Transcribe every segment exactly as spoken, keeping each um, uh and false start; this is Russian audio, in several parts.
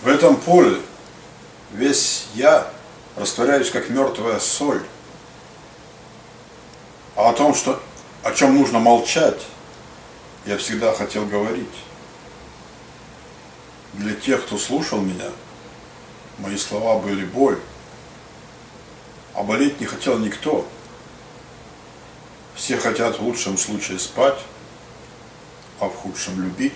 В этом поле весь я растворяюсь, как мертвая соль. А о том, что, о чем нужно молчать, я всегда хотел говорить. Для тех, кто слушал меня, мои слова были боль. А болеть не хотел никто. Все хотят в лучшем случае спать, а в худшем любить.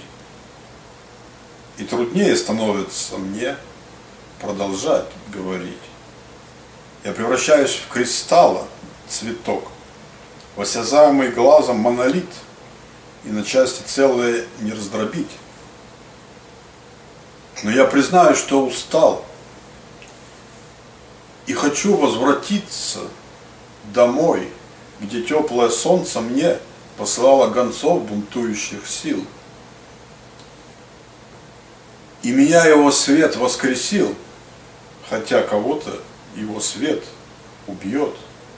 И труднее становится мне продолжать говорить. Я превращаюсь в кристалла, цветок, в осязаемый глазом монолит, и на части целое не раздробить. Но я признаю, что устал, и хочу возвратиться домой, где теплое солнце мне посылало гонцов бунтующих сил. И меня его свет воскресил, хотя кого-то его свет убьет.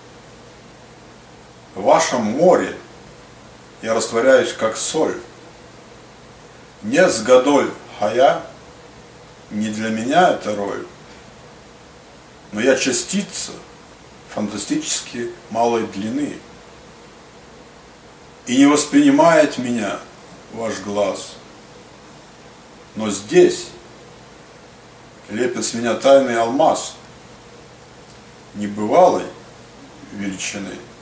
В вашем море я растворяюсь, как соль. Не с гадоль хая, не для меня это роль, но я частица фантастически малой длины. И не воспринимает меня ваш глаз. Но здесь лепит с меня тайный алмаз небывалой величины.